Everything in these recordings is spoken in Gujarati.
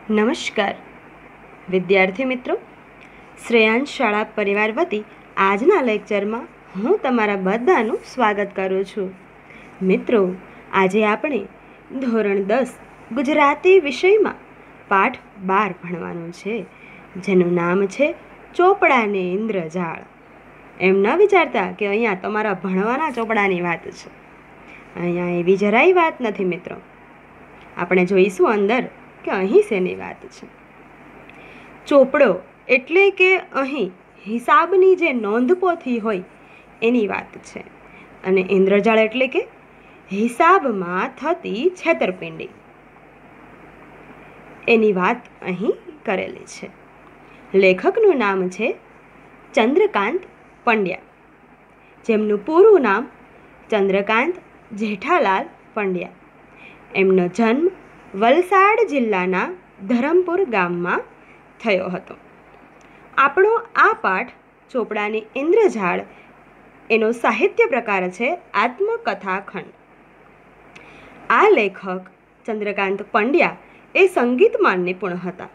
નમસ્કાર વિદ્યાર્થી મિત્રો, શ્રેયાંશ શાળા પરિવાર વતી આજના લેક્ચરમાં હું તમારા બધાનું સ્વાગત કરું છું. મિત્રો, આજે આપણે ધોરણ 10 ગુજરાતી વિષયમાં પાઠ 12 ભણવાનું છે, જેનું નામ છે ચોપડાને ઇન્દ્રજાળ. એમ ન વિચારતા કે અહીંયા તમારા ભણવાના ચોપડાની વાત છે. અહીંયા એવી જરાય વાત નથી મિત્રો. આપણે જોઈશું અંદર કે અહીં શેની વાત છે. ચોપડો એટલે કે અહીં હિસાબની જે નોંધપોથી હોય એની વાત છે, અને ઇન્દ્રજાળ એટલે કે હિસાબમાં થતી છેતરપિંડી એની વાત અહીં કરેલી છે. લેખકનું નામ છે ચંદ્રકાંત પંડ્યા, જેમનું પૂરું નામ ચંદ્રકાંત જેઠાલાલ પંડ્યા. એમનો જન્મ વલસાડ જિલ્લાના ધરમપુર ગામમાં થયો હતો. આપણો આ પાઠ ચોપડાની ઇન્દ્રજાળ એનો સાહિત્ય પ્રકાર છે આત્મકથાખંડ. આ લેખક ચંદ્રકાંત પંડ્યા એ સંગીતમાં નિપુણ હતા.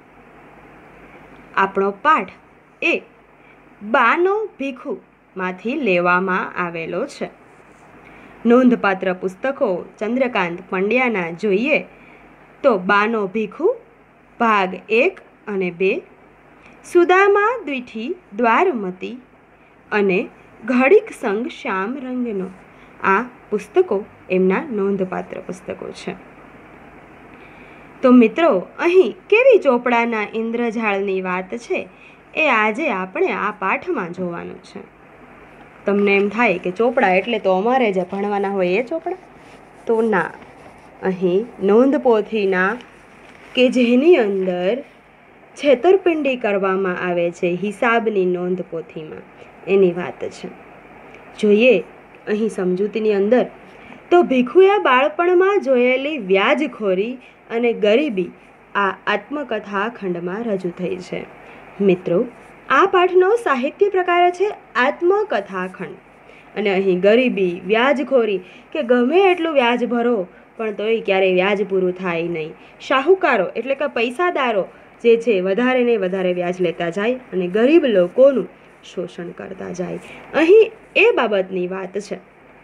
આપણો પાઠ એ બાનો ભીખુ માંથી લેવામાં આવેલો છે. નોંધપાત્ર પુસ્તકો ચંદ્રકાંત પંડ્યાના જોઈએ તો બાનો ભીખુ ભાગ 1 અને 2, સુદામા દ્વિઠી દ્વારમતી અને ઘડીક સંગ શ્યામ રંગનો, આ પુસ્તકો એમના નોંધપાત્ર પુસ્તકો છે. તો મિત્રો, અહીં કેવી ચોપડાના ઇન્દ્રજાળની વાત છે એ આજે આપણે આ પાઠમાં જોવાનું છે. તમને એમ થાય કે ચોપડા એટલે તો અમારે જે ભણવાના હોય એ ચોપડા? તો ના, અહીં નોંધપોથીના કે જેની અંદર છેતરપિંડી કરવામાં આવે છે હિસાબની નોંધપોથીમાં, એની વાત છે. જોઈએ અહીં સમજૂતીની અંદર તો ભીખુએ બાળપણમાં જોયેલી વ્યાજખોરી અને ગરીબી આ આત્મકથા ખંડમાં રજૂ થઈ છે. મિત્રો, આ પાઠનો સાહિત્ય પ્રકાર છે આત્મકથાખંડ, અને અહીં ગરીબી, વ્યાજખોરી કે ગમે એટલું વ્યાજ ભરો પણ તોય ક્યારેય વ્યાજ પૂરું થાય નહીં. શાહુકારો એટલે કે પૈસાદારો જે છે વધારે ને વધારે વ્યાજ લેતા જાય અને ગરીબ લોકોનું શોષણ કરતા જાય. અહીં એ બાબતની વાત છે.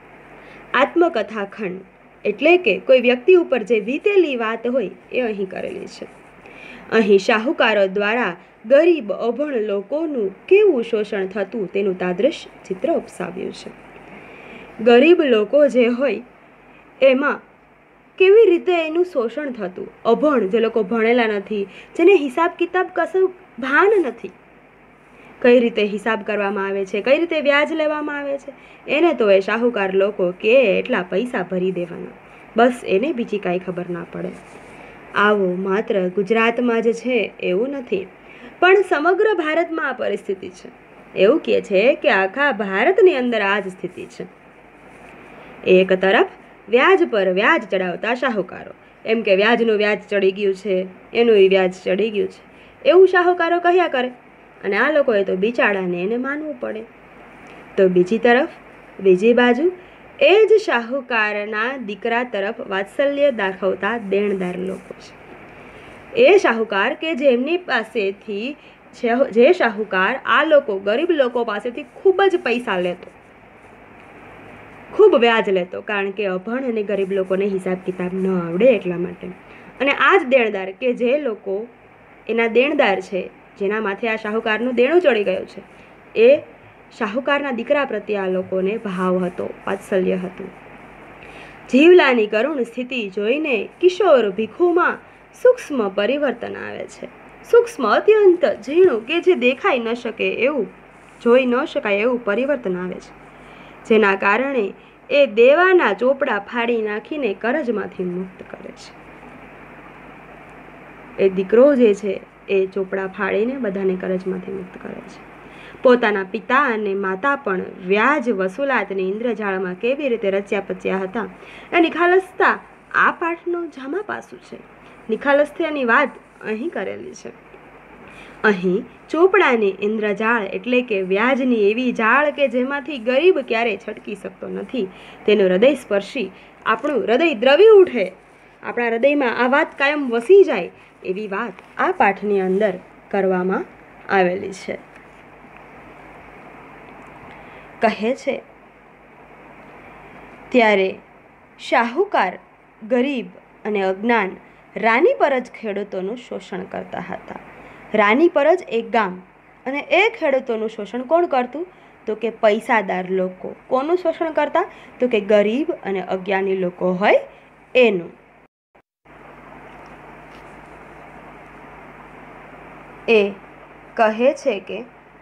આત્મકથાખંડ એટલે કે કોઈ વ્યક્તિ ઉપર જે વીતેલી વાત હોય એ અહીં કરેલી છે. અહીં શાહુકારો દ્વારા ગરીબ અભણ લોકોનું કેવું શોષણ થતું તેનું તાદૃશ ચિત્ર ઉપસાવ્યું છે. ગરીબ લોકો જે હોય એમાં કેવી રીતે એનું શોષણ થતું, અભણ જે લોકો ભણેલા નથી, જેને હિસાબ કિતાબ કશું ભાન નથી, કઈ રીતે હિસાબ કરવામાં આવે છે, કઈ રીતે વ્યાજ લેવામાં આવે છે, એને તો એ શાહુકાર લોકો કે એટલા પૈસા ભરી દેવાના, બસ એને બીજી કાંઈ ખબર ના પડે. આવો માત્ર ગુજરાતમાં જ છે એવું નથી, પણ સમગ્ર ભારતમાં આ પરિસ્થિતિ છે. એવું કહે છે કે આખા ભારતની અંદર આ જ સ્થિતિ છે. એક તરફ વ્યાજ પર વ્યાજ ચડાવતા શાહુકારો, એમ કે વ્યાજનું વ્યાજ ચડી ગયું છે, એનું વ્યાજ ચડી ગયું છે, એવું શાહુકારો કહ્યા કરે, અને આ લોકોએ તો બિચારાને એને માનવું પડે. તો બીજી બાજુ એ જ શાહુકારના દીકરા તરફ વાત્સલ્ય દાખવતા દેણદાર લોકો છે. એ શાહુકાર કે જેમની પાસેથી જે શાહુકાર આ લોકો ગરીબ લોકો પાસેથી ખૂબ જ પૈસા લેતો, ખૂબ વ્યાજ લેતો, કારણ કે અભણ અને ગરીબ લોકોને હિસાબ કિતાબ ન આવડે એટલા માટે. અને આ જ દેણદાર કે જે લોકો એના દેણદાર છે, જેના માથે આ શાહુકારનું દેણું ચડી ગયું છે, એ શાહુકારના દીકરા પ્રત્યે આ લોકોને ભાવ હતો, વાત્સલ્ય હતું. જીવલાની કરુણ સ્થિતિ જોઈને કિશોર ભીખુમાં સૂક્ષ્મ પરિવર્તન આવે છે. સૂક્ષ્મ, અત્યંત ઝીણું કે જે દેખાઈ ન શકે એવું, જોઈ ન શકાય એવું પરિવર્તન આવે છે, જેના કારણે એ દેવાના ચોપડા ફાડી નાખીને કરજમાંથી મુક્ત કરે છે. એ દીકરો જે છે એ ચોપડા ફાડીને બધાને કરજમાંથી મુક્ત કરે છે. પોતાના પિતા અને માતા પણ વ્યાજ વસૂલાતની ઇન્દ્રજાળમાં કેવી રીતે રચ્યા પચ્યા હતા એ નિખાલસતા આ પાઠનું જામા પાસું છે. નિખાલસતાની વાત અહીં કરેલી છે. અહીં ચોપડાની ઇન્દ્રજાળ એટલે કે વ્યાજની એવી જાળ કે જેમાંથી ગરીબ ક્યારેય છટકી શકતો નથી, તેનું હૃદય સ્પર્શી આપણું હૃદય દ્રવી ઉઠે આપણા હૃદયમાં આ વાત કાયમ વસી જાય એવી વાત આ પાઠની અંદર કરવામાં આવેલી છે. કહે છે, ત્યારે શાહુકાર, ગરીબ અને અજ્ઞાન રાની પર જ ખેડૂતોનું શોષણ કરતા હતા. રાની પર જ એક ગામ, અને એ ખેડૂતોનું શોષણ કોણ કરતું? તો કે પૈસાદાર લોકો. કોનું શોષણ કરતા? તો કે ગરીબ અને અજ્ઞાની લોકો હોય એનું. એ કહે છે કે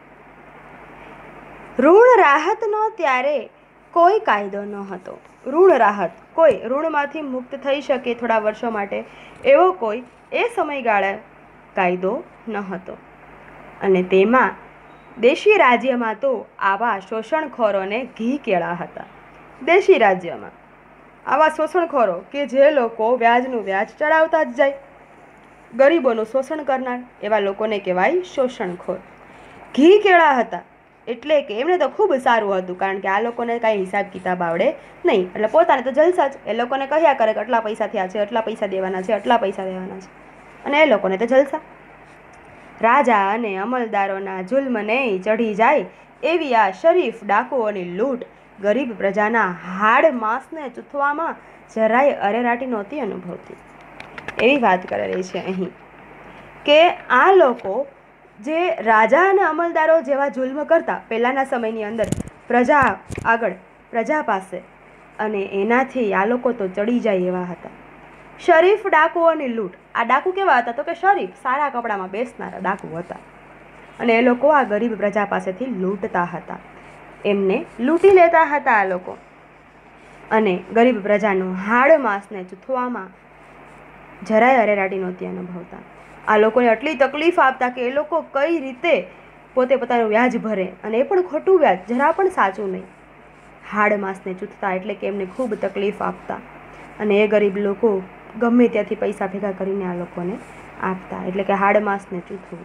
ઋણ રાહતનો ત્યારે કોઈ કાયદો ન હતો. ઋણ રાહત, કોઈ ઋણમાંથી મુક્ત થઈ શકે થોડા વર્ષો માટે, એવો કોઈ એ સમયગાળે કાયદો ન હતો. અને તેમાં દેશી રાજ્યમાં તો આવા શોષણખોરોને ઘી કેળા હતા. દેશી રાજ્યમાં આવા શોષણખોરો કે જે લોકો વ્યાજનું વ્યાજ ચડાવતા જ જાય, ગરીબોનું શોષણ કરનાર, એવા લોકોને કહેવાય શોષણખોર. ઘી કેળા હતા એટલે કે એમને તો ખૂબ સારું હતું, કારણ કે આ લોકોને કાંઈ હિસાબ કિતાબ આવડે નહીં, એટલે પોતાને તો જલસા જ. એ લોકોને કહ્યા કરે કે આટલા પૈસા થયા છે, આટલા પૈસા દેવાના છે, આટલા પૈસા દેવાના છે, અને એ લોકોને તો જલસા. રાજા અને અમલદારોના જુલ્મને ચઢી જાય એવી આ શરીફ ડાકુઓની લૂંટ ગરીબ પ્રજાના હાડ માંસને ચૂથવામાં જરાય અરેરાટી નહોતી અનુભવતી. એવી વાત કરેલી છે અહીં કે આ લોકો જે રાજા અને અમલદારો જેવા જુલ્મ કરતા પહેલાંના સમયની અંદર પ્રજા આગળ, પ્રજા પાસે, અને એનાથી આ લોકો તો ચડી જાય એવા હતા. શરીફ ડાકુઓની લૂંટ. આ ડાકુ કેવા હતા? તો કે શરીફ, સારા કપડામાં બેસનારા ડાકુ હતા, અને એ લોકો આ ગરીબ પ્રજા પાસેથી લૂંટતા હતા, એમને લૂંટી લેતા હતા આ લોકો, અને ગરીબ પ્રજાનું હાડ માંસને ચૂથવામાં જરાય અરેરાટી નહોતી અનુભવતા. આ લોકોને આટલી તકલીફ આપતા કે એ લોકો કઈ રીતે પોતે પોતાનું વ્યાજ ભરે, અને એ પણ ખોટું વ્યાજ, જરા પણ સાચું નહીં. હાડ માંસને ચૂથતા એટલે કે એમને ખૂબ તકલીફ આપતા, અને એ ગરીબ લોકો ગમે ત્યાંથી પૈસા ભેગા કરીને આ લોકોને આપતા, એટલે કે હાડ માંસને ચૂથવું.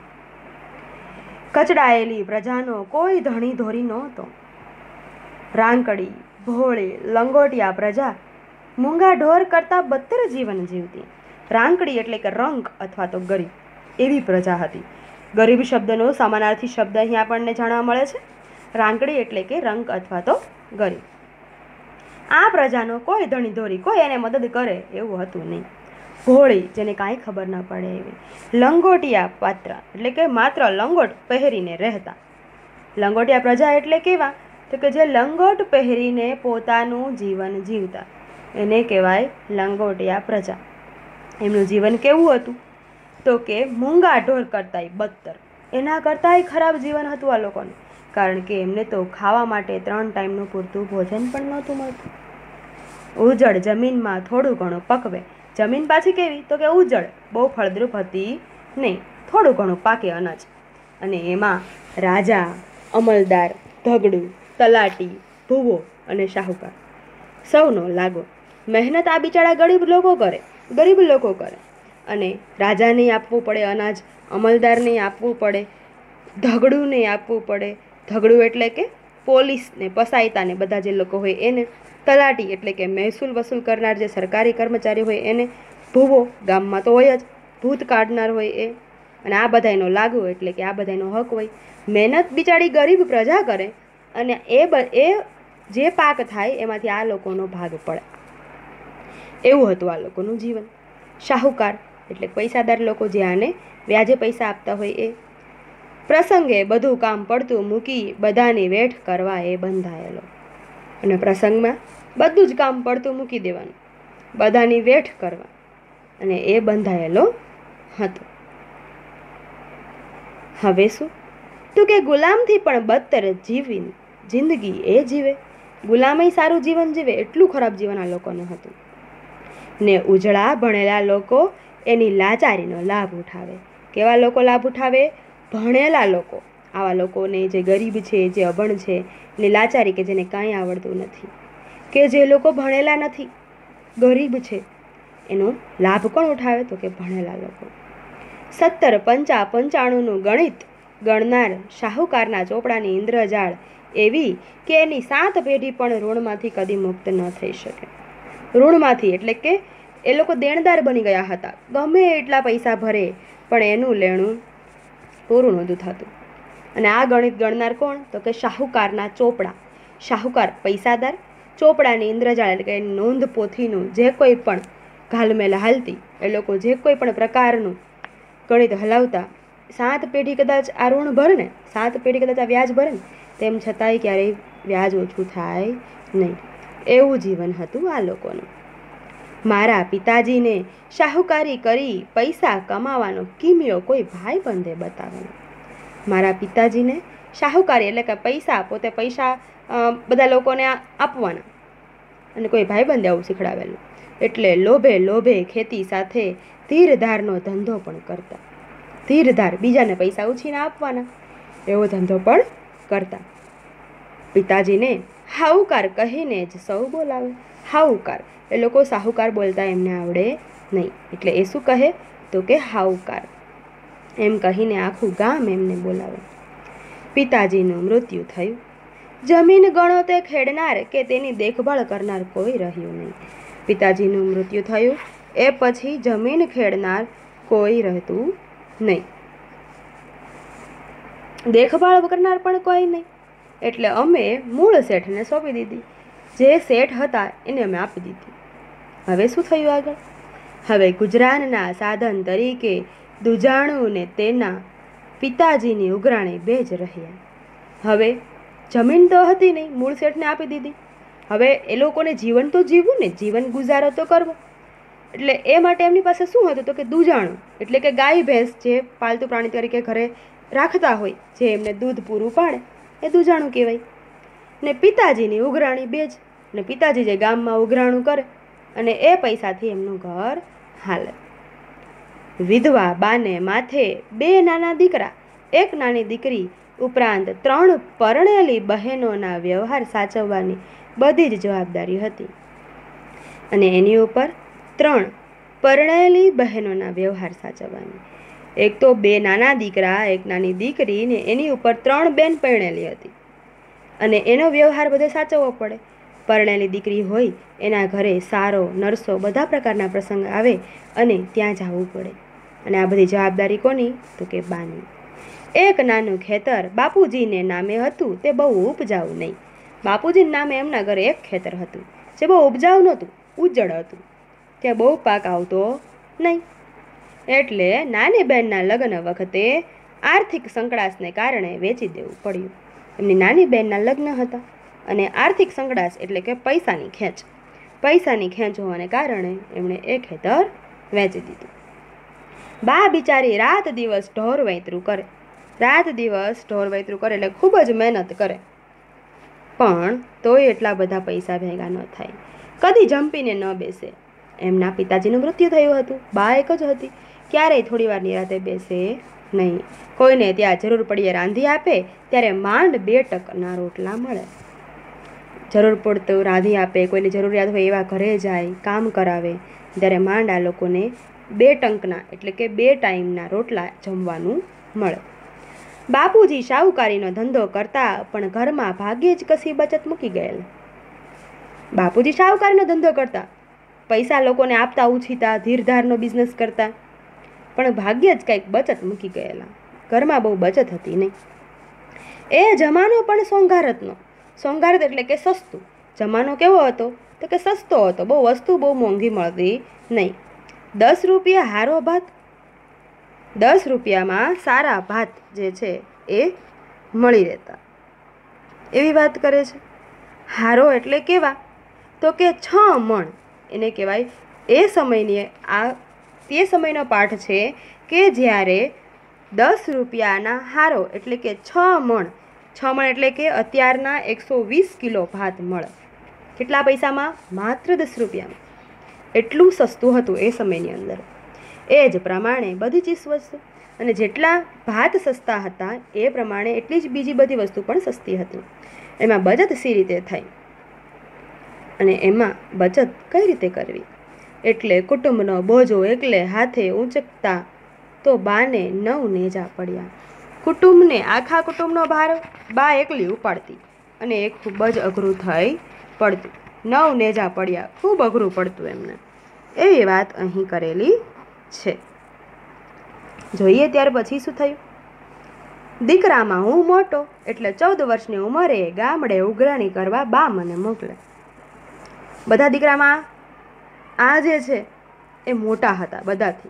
કચડાયેલી પ્રજાનો કોઈ ધણી ધોરી નહોતો. રાંકડી, ભોળી, લંગોટિયા પ્રજા મૂંગા ઢોર કરતાં બદતર જીવન જીવતી. રાંકડી એટલે કે રંક અથવા તો ગરીબ, એવી પ્રજા હતી. ગરીબ શબ્દનો સમાનાર્થી શબ્દ અહીં આપણને જાણવા મળે છે. રાંકડી એટલે કે રંક અથવા તો ગરીબ. આ પ્રજાનો કોઈ ધણી ધોરી, કોઈ એને મદદ કરે એવું હતું નહીં. ભોળી, જેને કાંઈ ખબર ન પડે એવી. લંગોટિયા પાત્ર એટલે કે માત્ર લંગોટ પહેરીને રહેતા. લંગોટિયા પ્રજા એટલે કેવા? તો કે જે લંગોટ પહેરીને પોતાનું જીવન જીવતા, એને કહેવાય લંગોટિયા પ્રજા. એમનું જીવન કેવું હતું? તો કે મૂંગા ઢોર કરતાંય બદતર, એના કરતાંય ખરાબ જીવન હતું આ લોકોનું, કારણ કે એમને તો ખાવા માટે 3 ટાઈમનું પૂરતું ભોજન પણ નહોતું મળતું. ઉજળ જમીનમાં થોડું ઘણું પકવે. જમીન પાછી કેવી? તો કે ઉજળ, બહુ ફળદ્રુપ હતી નહીં, થોડું ઘણું પાકે અનાજ, અને એમાં રાજા, અમલદાર, ધગડું, તલાટી, ભૂવો અને શાહુકાર સૌનો લાગો. મહેનત આ બિચારા ગરીબ લોકો કરે, અને રાજાને આપવું પડે અનાજ, અમલદારને આપવું પડે, ધગડુંને આપવું પડે. ધગડું એટલે કે પોલીસને, પસાયતાને, બધા જે લોકો હોય એને. તલાટી એટલે કે મહેસૂલ વસૂલ કરનાર જે સરકારી કર્મચારી હોય એને. ભૂવો, ગામમાં તો હોય જ, ભૂત કાઢનાર હોય એ. અને આ બધાયનો લાગુ એટલે કે આ બધાયનો હક હોય. મહેનત બિચારી ગરીબ પ્રજા કરે, અને એ જે પાક થાય એમાંથી આ લોકોનો ભાગ પડે. એવું હતું આ લોકોનું જીવન. શાહુકાર એટલે પૈસાદાર લોકો, જે આને વ્યાજે પૈસા આપતા હોય એ. પ્રસંગે બધું કામ પડતું મૂકી બધાની વેઠ કરવા એ બંધાયેલો. અને પ્રસંગમાં બધું જ કામ પડતું મૂકી દેવાનું, બધાની વેઠ કરવા, અને એ બંધાયેલો હતો. હવે શું? તો કે ગુલામથી પણ બદતર જિંદગી એ જીવે. ગુલામય સારું જીવન જીવે એટલું ખરાબ જીવન આ લોકોનું હતું. ને ઉજળા ભણેલા લોકો એની લાચારીનો લાભ ઉઠાવે. કેવા લોકો લાભ ઉઠાવે? ભણેલા લોકો. આવા લોકોને જે ગરીબ છે, જે અભણ છે, એની લાચારી, કે જેને કાંઈ આવડતું નથી, કે જે લોકો ભણેલા નથી, ગરીબ છે, એનો લાભ કોણ ઉઠાવે? તો કે ભણેલા લોકો. 70, 50, 95નું ગણિત ગણનાર શાહુકારના ચોપડાની ઇન્દ્રજાળ એવી કે એની 7 પેઢી પણ ઋણમાંથી કદી મુક્ત ન થઈ શકે. ઋણમાંથી એટલે કે એ લોકો દેણદાર બની ગયા હતા. ગમે એટલા પૈસા ભરે પણ એનું લેણું પૂરું નહોતું થતું. અને આ ગણિત ગણનાર કોણ? તો કે શાહુકારના ચોપડા. શાહુકાર પૈસાદાર, ચોપડાની ઇન્દ્રજાળ એટલે કે નોંધ પોથીનું જે કોઈ પણ ઘાલમેલ હાલતી, એ લોકો જે કોઈ પણ પ્રકારનું ગણિત હલાવતા, 7 પેઢી કદાચ આ ઋણ ભરે ને, 7 પેઢી કદાચ આ વ્યાજ ભરે ને, તેમ છતાંય ક્યારેય વ્યાજ ઓછું થાય નહીં. એવું જીવન હતું આ લોકોનું. મારા પિતાજીને શાહુકારી કરી પૈસા કમાવાનો કિમિયો કોઈ ભાઈબંધે બતાવેલો. મારા પિતાજીને શાહુકારી એટલે કે પૈસા, પોતે પૈસા બધા લોકોને આપવાના, અને કોઈ ભાઈબંધે આવું શીખડાવેલું. એટલે લોભે લોભે ખેતી સાથે ધીરધારનો ધંધો પણ કરતા. ધીરધાર, બીજાને પૈસા ઉછીને આપવાના, એવો ધંધો પણ કરતા. પિતાજીને હાઉકાર કહીને જ સૌ બોલાવે. હાઉકાર, એ લોકો સાહુકાર બોલતા એમને આવડે નહીં, એટલે એ શું કહે? તો કે હાઉકાર એમ કહીને આખું ગામ એમને બોલાવે. પિતાજીનું મૃત્યુ થયું. જમીન ગણો તે ખેડનાર કે તેની દેખભાળ કરનાર કોઈ રહ્યું નહીં. પિતાજીનું મૃત્યુ થયું એ પછી જમીન ખેડનાર કોઈ રહેતું નહીં, દેખભાળ કરનાર પણ કોઈ નહીં. એટલે અમે મૂળ શેઠને સોંપી દીધી. જે શેઠ હતા એને અમે આપી દીધી. હવે શું થયું આગળ? હવે ગુજરાનના સાધન તરીકે દુજાણું ને તેના પિતાજીની ઉઘરાણી બે જ રહ્યા. હવે જમીન તો હતી નહીં, મૂળ શેઠને આપી દીધી. હવે એ લોકોને જીવન તો જીવવું ને, જીવન ગુજારો તો કરવો. એટલે એ માટે એમની પાસે શું હતું? તો કે દુજાણું એટલે કે ગાય ભેંસ જે પાલતુ પ્રાણી તરીકે ઘરે રાખતા હોય, જે એમને દૂધ પૂરું પાડે, એ દુજાણું કહેવાય. ને પિતાજીની ઉઘરાણી બે જ. ને પિતાજી જે ગામમાં ઉઘરાણું કરે અને એ પૈસાથી એમનું ઘર હાલે. વિધવા બાને માથે 2 નાના દીકરા, 1 નાની દીકરી ઉપરાંત 3 પરણેલી બહેનોના વ્યવહાર સાચવવાની બધી જ જવાબદારી હતી. અને એની ઉપર 3 પરણેલી બહેનોના વ્યવહાર સાચવવાની. એક તો 2 નાના દીકરા, 1 નાની દીકરી, ને એની ઉપર 3 બેન પરણેલી હતી, અને એનો વ્યવહાર બધો સાચવવો પડે. પરણેલી દીકરી હોય એના ઘરે સારો, નરસો, બધા પ્રકારના પ્રસંગ આવે અને ત્યાં જવું પડે. અને આ બધી જવાબદારી કોની? તો કે બાની. એક નાનું ખેતર બાપુજીને નામે હતું, તે બહુ ઉપજાઉ નહીં. બાપુજીના નામે એમના ઘરે એક ખેતર હતું, જે બહુ ઉપજાઉ નહોતું, ઉજ્જડ હતું, ત્યાં બહુ પાક આવતો નહીં. એટલે નાની બહેનના લગ્ન વખતે આર્થિક સંકડાશને કારણે વેચી દેવું પડ્યું. એમની નાની બહેનના લગ્ન હતા અને આર્થિક સંકડાશ એટલે કે પૈસાની ખેંચ હોવાને કારણે એમણે એ ખેતર વેચી દીધું. બા બિચારી રાત દિવસ ઢોર વૈતરું કરે, એટલે ખૂબ જ મહેનત કરે, પણ તોય એટલા બધા પૈસા ભેગા ન થાય. કદી જંપીને ન બેસે. એમના પિતાજીનું મૃત્યુ થયું હતું, બા એક જ હતી, ક્યારેય થોડી વાર નિરાતે બેસે નહીં. કોઈને ત્યાં જરૂર પડીએ રાંધી આપે ત્યારે માંડ 2 ટકના રોટલા મળે. જરૂર પડતું રાંધી આપે, કોઈની જરૂરિયાત હોય એવા ઘરે જાય, કામ કરાવે, ત્યારે માંડ આ લોકોને 2 ટંકના એટલે કે 2 ટાઈમના રોટલા જમવાનું મળે. બાપુજી શાહુકારીનો ધંધો કરતા પણ ઘરમાં ભાગ્યે જ કશી બચત મૂકી ગયેલા. બાપુજી શાહુકારીનો ધંધો કરતા, પૈસા લોકોને આપતા ઉછીતા, ધીરધારનો બિઝનેસ કરતા, પણ ભાગ્યે જ કંઈક બચત મૂકી ગયેલા. ઘરમાં બહુ બચત હતી નહીં. એ જમાનો પણ સોંગારતનો. સોંગારત એટલે કે સસ્તું. જમાનો કેવો હતો? તો કે સસ્તો હતો, બહુ વસ્તુ બહુ મોંઘી મળતી નહીં. 10 રૂપિયા હારો ભાત, 10 રૂપિયામાં સારા ભાત જે છે એ મળી રહેતા, એવી વાત કરે છે. હારો એટલે કેવા? તો કે 6 મણ એને કહેવાય. તે સમયનો પાઠ છે કે જ્યારે 10 રૂપિયાના હારો એટલે કે 6 મણ એટલે કે અત્યારના 120 કિલો ભાત મળે. કેટલા પૈસામાં? માત્ર 10 રૂપિયામાં. એટલું સસ્તું હતું એ સમયની અંદર. એ જ પ્રમાણે બધી ચીજવસ્તુ, અને જેટલા ભાત સસ્તા હતા એ પ્રમાણે એટલી જ બીજી બધી વસ્તુ પણ સસ્તી હતી. એમાં બચત સી રીતે થાય અને એમાં બચત કઈ રીતે કરવી? એટલે કુટુંબનો બોજો એકલે હાથે ઊંચકતા તો બાને 9 નેજા પડ્યા. કુટુંબને, આખા કુટુંબનો ભાર બા એકલી ઉપાડતી અને એ ખૂબ જ અઘરું થઈ પડતું. 9 નેજા પડ્યા, ખૂબ અઘરું પડતું એમને. એવી વાત અહીં કરેલી છે. જોઈએ ત્યાર પછી શું થયું. દીકરામાં હું મોટો એટલે 14 વર્ષની ઉંમરે ગામડે ઉઘરાણી કરવા બા મને મોકલે. બધા દીકરામાં આ જે છે એ મોટા હતા બધાથી.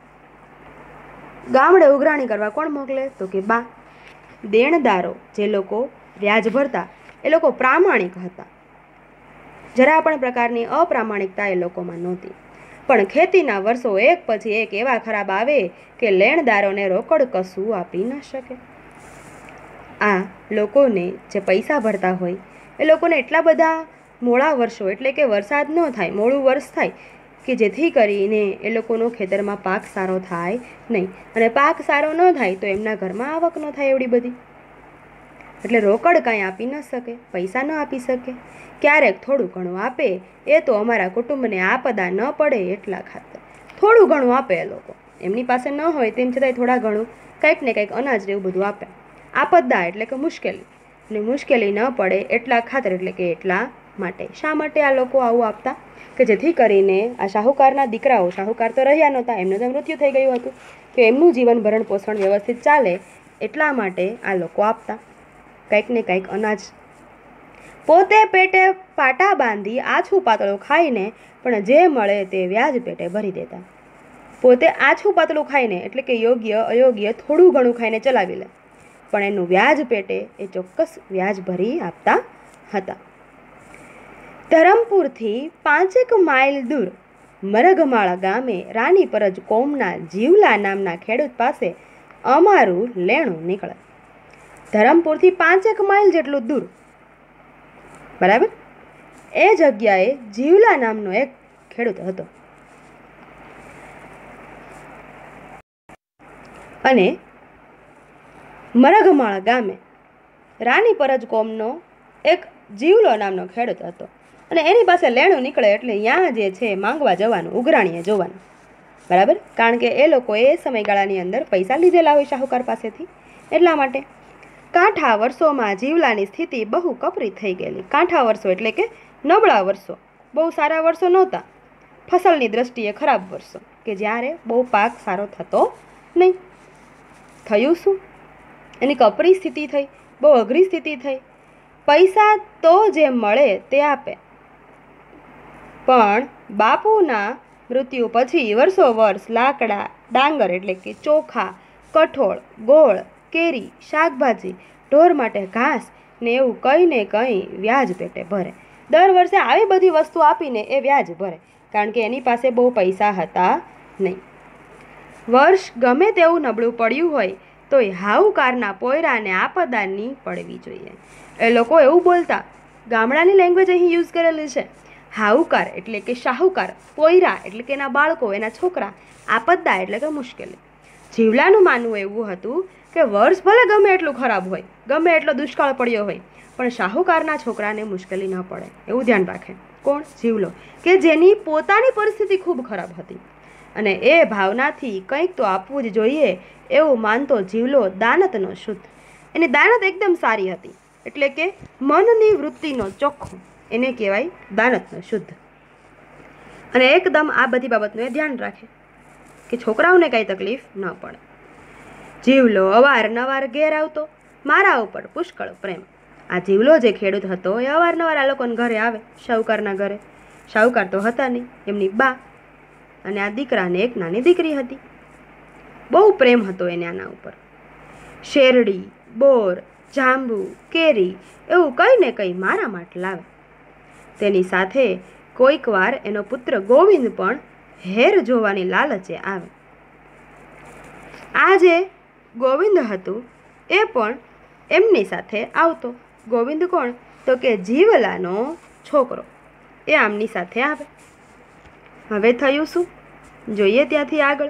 ગામડે ઉઘરાણી કરવા કોણ મોકલે? તો કે બા. દેણદારો જે લોકો વ્યાજ ભરતા એ લોકો પ્રામાણિક હતા. જરા પણ પ્રકારની અપ્રામાણિકતા એ લોકોમાં નહોતી. પણ ખેતીના વર્ષો એક પછી એક એવા ખરાબ આવે કે લેણદારોને રોકડ કશું આપી ન શકે. આ લોકોને જે પૈસા ભરતા હોય એ લોકોને એટલા બધા મોડા વર્ષો એટલે કે વરસાદ ન થાય, મોડું વર્ષ થાય કે જેથી કરીને એ લોકોનો ખેતરમાં પાક સારો થાય નહીં. અને પાક સારો ન થાય તો એમના ઘરમાં આવક ન થાય એવડી બધી. એટલે રોકડ કાંઈ આપી ન શકે, પૈસા ન આપી શકે. ક્યારેક થોડું ઘણું આપે એ તો અમારા કુટુંબને આપદા ન પડે એટલા ખાતર થોડું ઘણું આપે. એ લોકો એમની પાસે ન હોય તેમ છતાંય થોડા ઘણું કંઈક ને કંઈક અનાજ એવું બધું આપે. આપદા એટલે કે મુશ્કેલી, અને મુશ્કેલી ન પડે એટલા ખાતર એટલે કે એટલા માટે. શા માટે આ લોકો આવું આપતા? કે જેથી કરીને આ શાહુકારના દીકરાઓ, શાહુકાર તો રહ્યા નહોતા, એમનું તો મૃત્યુ થઈ ગયું હતું, કે એમનું જીવન ભરણ પોષણ વ્યવસ્થિત ચાલે એટલા માટે આ લોકો આપતા કંઈક ને કંઈક અનાજ. પોતે પેટે પાટા બાંધી આછું પાતળું ખાઈને પણ જે મળે તે વ્યાજ પેટે ભરી દેતા. પોતે આછું પાતળું ખાઈને એટલે કે યોગ્ય અયોગ્ય થોડું ઘણું ખાઈને ચલાવી લે, પણ એનું વ્યાજ પેટે એ ચોક્કસ વ્યાજ ભરી આપતા હતા. ધરમપુરથી 5 માઇલ દૂર મરઘમાળા ગામે રાની પરજ કોમના જીવલા નામના ખેડૂત પાસે અમારું લેણું નીકળે. ધરમપુરથી 5 માઇલ જેટલું દૂર, બરાબર, એ જગ્યાએ જીવલા નામનો એક ખેડૂત હતો. અને મરઘમાળા ગામે રાની પરજ કોમનો એક જીવલો નામનો ખેડૂત હતો. અને એની પાસે લેણું નીકળે એટલે ત્યાં જે છે માંગવા જવાનું, ઉઘરાણીએ જોવાનું, બરાબર. કારણ કે એ લોકોએ એ સમયગાળાની અંદર પૈસા લીધેલા હોય શાહુકાર પાસેથી, એટલા માટે. કાંઠા વર્ષોમાં જીવલાની સ્થિતિ બહુ કપરી થઈ ગયેલી. કાંઠા વર્ષો એટલે કે નબળા વર્ષો, બહુ સારા વર્ષો નહોતા. ફસલની દ્રષ્ટિએ ખરાબ વર્ષો, કે જ્યારે બહુ પાક સારો થતો નહીં. થયું શું? એની કપરી સ્થિતિ થઈ, બહુ અઘરી સ્થિતિ થઈ. પૈસા તો જે મળે તે આપે, પણ બાપુના મૃત્યુ પછી વર્ષો વર્ષ લાકડા, ડાંગર એટલે કે ચોખા, કઠોળ, ગોળ, કેરી, શાકભાજી, ઢોર માટે ઘાસ ને એવું કંઈ ને કંઈ વ્યાજ પેટે ભરે. દર વર્ષે આવી બધી વસ્તુ આપીને એ વ્યાજ ભરે, કારણ કે એની પાસે બહુ પૈસા હતા નહીં. વર્ષ ગમે તેવું નબળું પડ્યું હોય તોય હાહુકારના પોયરાને આપદાની પડવી જોઈએ. એ લોકો એવું બોલતા, ગામડાની લેંગ્વેજ અહીં યુઝ કરેલી છે. હાહુકાર એટલે કે શાહુકાર, પોયરા એટલે કે એના બાળકો, એના છોકરા, આપદા એટલે કે મુશ્કેલી. જીવલાનું માનવું એવું હતું કે વર્ષ ભલે ગમે એટલું ખરાબ હોય, ગમે એટલો દુષ્કાળ પડ્યો હોય, પણ શાહુકારના છોકરાને મુશ્કેલી ન પડે એવું ધ્યાન રાખે. કોણ? જીવલો, કે જેની પોતાની પરિસ્થિતિ ખૂબ ખરાબ હતી. અને એ ભાવનાથી કંઈક તો આપવું જ જોઈએ એવું માનતો જીવલો દાનતનો શુદ્ધ. એની દાનત એકદમ સારી હતી, એટલે કે મનની વૃત્તિનો ચોખ્ખો, એને કહેવાય દાનતનો શુદ્ધ. અને એકદમ આ બધી બાબતનું એ ધ્યાન રાખે કે છોકરાઓને કાંઈ તકલીફ ન પડે. જીવલો અવારનવાર ઘેર આવતો, મારા ઉપર પુષ્કળ પ્રેમ. આ જીવલો જે ખેડૂત હતો એ અવારનવાર આ લોકોને ઘરે આવે, શાહુકારના ઘરે. શાહુકાર તો હતા નહીં, એમની બા અને આ દીકરાને એક નાની દીકરી હતી. બહુ પ્રેમ હતો એને આના ઉપર. શેરડી, બોર, જાંબુ, કેરી એવું કંઈ ને કંઈ મારા માટે લાવે. તેની સાથે કોઈક વાર એનો પુત્ર ગોવિંદ પણ હેર જોવાની લાલચે આવે. આ જે ગોવિંદ હતું એ પણ એમની સાથે આવતો. ગોવિંદ કોણ? તો કે જીવલાનો છોકરો, એ આમની સાથે આવે. હવે થયું શું? જોઈએ ત્યાંથી આગળ.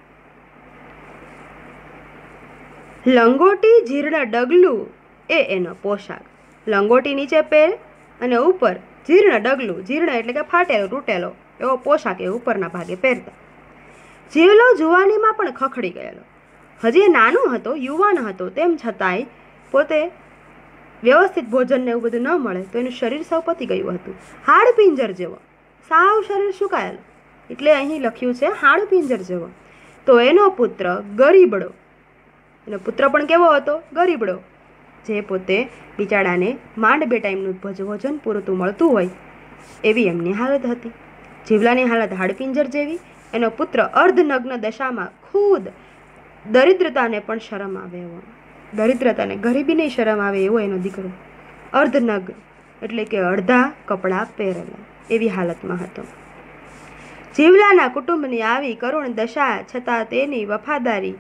લંગોટી જીર્ણ ડગલું એ એનો પોશાક. લંગોટી નીચે પહેરે અને ઉપર જીર્ણ ડગલું, જીર્ણ એટલે કે ફાટેલો, તૂટેલો એવો પોશાક એ ઉપરના ભાગે પહેરતા. જીવલો જુવાનીમાં પણ ખખડી ગયેલો. હજી નાનો હતો, યુવાન હતો, તેમ છતાંય પોતે વ્યવસ્થિત ભોજન ને એવું બધું ન મળે તો એનું શરીર સાવ પતી ગયું હતું. હાડ પિંજર જેવો, સાવ શરીર સુકાયેલું. એટલે અહીં લખ્યું છે હાડપિંજર જેવો. તો એનો પુત્ર ગરીબડો, એનો પુત્ર પણ કેવો હતો? ગરીબડો, જે પોતે બિચારાને માંડ બે ટાઈમનું ભોજન પૂરતું મળતું હોય એવી એમની હાલત હતી. જીવલાની હાલત હાડપિંજર જેવી. એનો પુત્ર અર્ધનગ્ન દશામાં ખુદ દરિદ્રતાને પણ શરમ આવે એવો, દરિદ્રતાને ગરીબીને શરમ આવે એવો એનો દીકરો, અર્ધનગ્ન એટલે કે અડધા કપડાં પહેરેલા એવી હાલતમાં હતો. જીવલાના કુટુંબની આવી કરુણ દશા છતાં તેની વફાદારી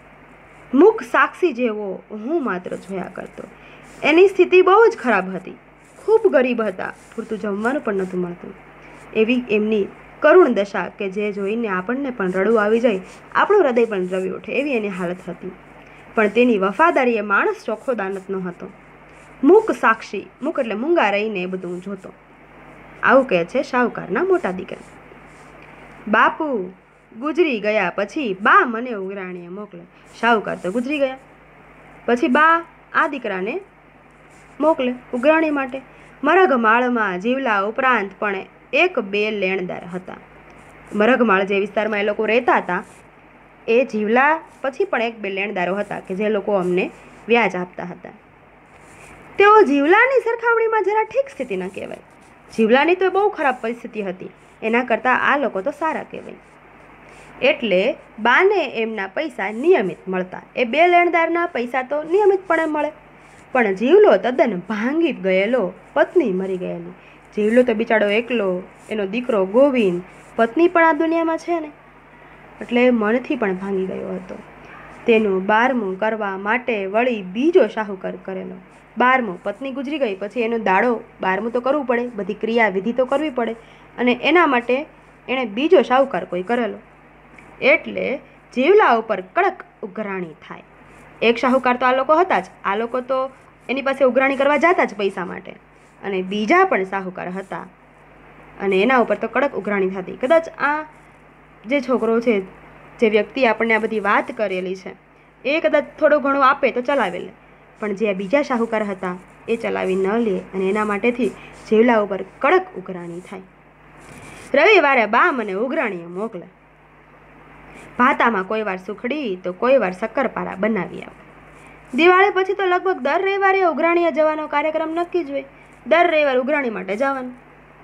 મુખ સાક્ષી જેવો હું માત્ર જોયા કરતો. એની સ્થિતિ બહુ જ ખરાબ હતી, ખૂબ ગરીબ હતા, પૂરતું જમવાનું પણ નહોતું મળતું. એવી એમની કરુણ દશા કે જે જોઈને આપણને પણ રડવું આવી જાય, આપણું હૃદય પણ દ્રવી ઉઠે એવી એની હાલત હતી. પણ તેની વફાદારી એ માણસ ચોખ્ખો દાનતનો હતો. મૂક સાક્ષી, મૂક એટલે મૂંગા રહીને એ બધું જોતો. આવું કહે છે શાહુકારના મોટા દીકરા. બાપુ ગુજરી ગયા પછી બા મને ઉઘરાણીએ મોકલે. શાહુકાર તો ગુજરી ગયા, પછી બા આ દીકરાને મોકલે ઉઘરાણી માટે. મરઘમાળમાં જીવલા ઉપરાંત પણ 1-2 લેણદાર હતા. મરઘમાળ જે વિસ્તારમાં એ લોકો રહેતા હતા એ જીવલા પછી પણ 1-2 લેણદારો હતા કે જે લોકો અમને વ્યાજ આપતા હતા. તેઓ જીવલાની સરખામણીમાં જરા ઠીક સ્થિતિ ન કહેવાય. જીવલાની તો બહુ ખરાબ પરિસ્થિતિ હતી, એના કરતાં આ લોકો તો સારા કહેવાય. એટલે બાને એમના પૈસા નિયમિત મળતા. એ 2 લેણદારના પૈસા તો નિયમિતપણે મળે. પણ જીવલો તદ્દન ભાંગી ગયેલો, પત્ની મરી ગયેલી. જીવલો તો બિચારો એકલો, એનો દીકરો ગોવિંદ, પત્ની પણ આ દુનિયામાં છે ને, એટલે મનથી પણ ભાંગી ગયો હતો. તેનું 12મું કરવા માટે વળી બીજો શાહુકાર કરેલો. 12મું પત્ની ગુજરી ગઈ પછી એનો દાડો 12મું તો કરવું પડે, બધી ક્રિયા વિધિ તો કરવી પડે, અને એના માટે એણે બીજો શાહુકાર કોઈ કરેલો. એટલે જીવલા ઉપર કડક ઉઘરાણી થાય. એક શાહુકાર તો આ લોકો હતા જ, આ લોકો તો એની પાસે ઉઘરાણી કરવા જતા જ પૈસા માટે, અને બીજા પણ શાહુકાર હતા અને એના ઉપર તો કડક ઉઘરાણી થતી. કદાચ આ જે છોકરો છે, જે વ્યક્તિ આપણને આ બધી વાત કરેલી છે, એ કદાચ થોડું ઘણું આપે તો ચલાવી લે, પણ જે બીજા શાહુકાર હતા એ ચલાવી ન લે, અને એના માટેથી જીવલા ઉપર કડક ઉઘરાણી થાય. રવિવારે બા મને ઉઘરાણીએ મોકલે. ભાતામાં કોઈ વાર સુખડી તો કોઈ વાર શક્કરપારા બનાવી આવે. દિવાળી પછી તો લગભગ દર રવિવારે ઉઘરાણીએ જવાનો કાર્યક્રમ નક્કી જ હોય. દર રવિવારે ઉઘરાણી માટે જવાનું.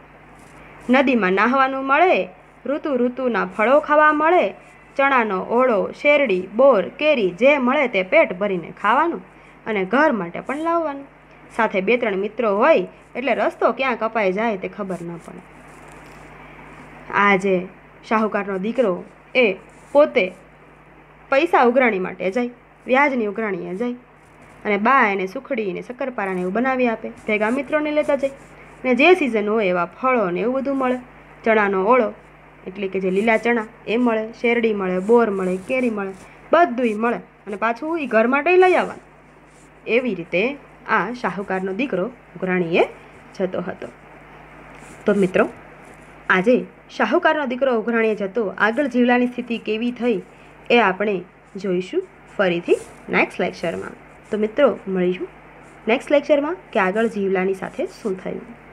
નદીમાં નાહવાનું મળે, ઋતુના ફળો ખાવા મળે, ચણાનો ઓળો, શેરડી, બોર, કેરી જે મળે તે પેટ ભરીને ખાવાનું અને ઘર માટે પણ લાવવાનું. સાથે 2-3 મિત્રો હોય એટલે રસ્તો ક્યાં કપાઈ જાય તે ખબર ન પડે. આ જે શાહુકારનો દીકરો એ પોતે પૈસા ઉઘરાણી માટે જાય, વ્યાજની ઉઘરાણીએ જાય, અને બા એને સુખડી ને શક્કરપારાને એવું બનાવી આપે. ભેગા મિત્રોને લેતા જાય, ને જે સિઝન હોય એવા ફળો ને એવું બધું મળે. ચણાનો ઓળો એટલે કે જે લીલા ચણા એ મળે, શેરડી મળે, બોર મળે, કેરી મળે, બધુંય મળે, અને પાછું એ ઘર માટે લઈ આવવાનું. એવી રીતે આ શાહુકારનો દીકરો ઉઘરાણીએ જતો હતો. તો મિત્રો, આજે શાહુકારનો દીકરો ઉઘરાણીએ જતો, આગળ જીવલાની સ્થિતિ કેવી થઈ એ આપણે જોઈશું ફરીથી નેક્સ્ટ લેક્ચરમાં. તો મિત્રો, મળીશું નેક્સ્ટ લેક્ચરમાં કે આગળ જીવલાની સાથે શું થયું.